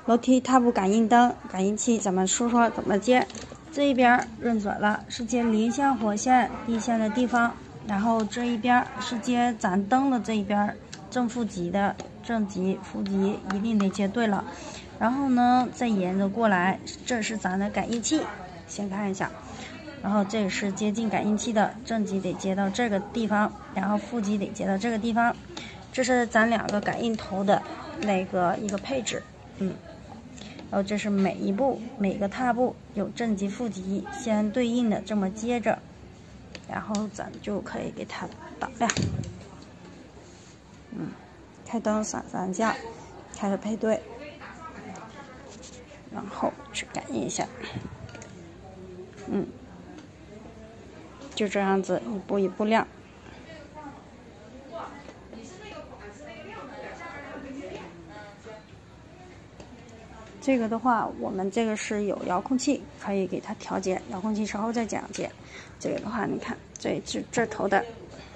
楼梯踏步感应灯、感应器，咱们说说怎么接。这一边认准了是接零线、火线、地线的地方，然后这一边是接咱灯的这一边正负极的，正极、负极一定得接对了。然后呢，再沿着过来，这是咱的感应器，先看一下。然后这是接近感应器的，正极得接到这个地方，然后负极得接到这个地方。这是咱两个感应头的那个一个配置，然后这是每一步每个踏步有正极负极相对应的这么接着，然后咱就可以给它打亮。开灯闪3下，开始配对，然后去感应一下，就这样子一步一步亮。这个的话，我们这个是有遥控器，可以给它调节，遥控器稍后再讲解。这个的话，你看这头的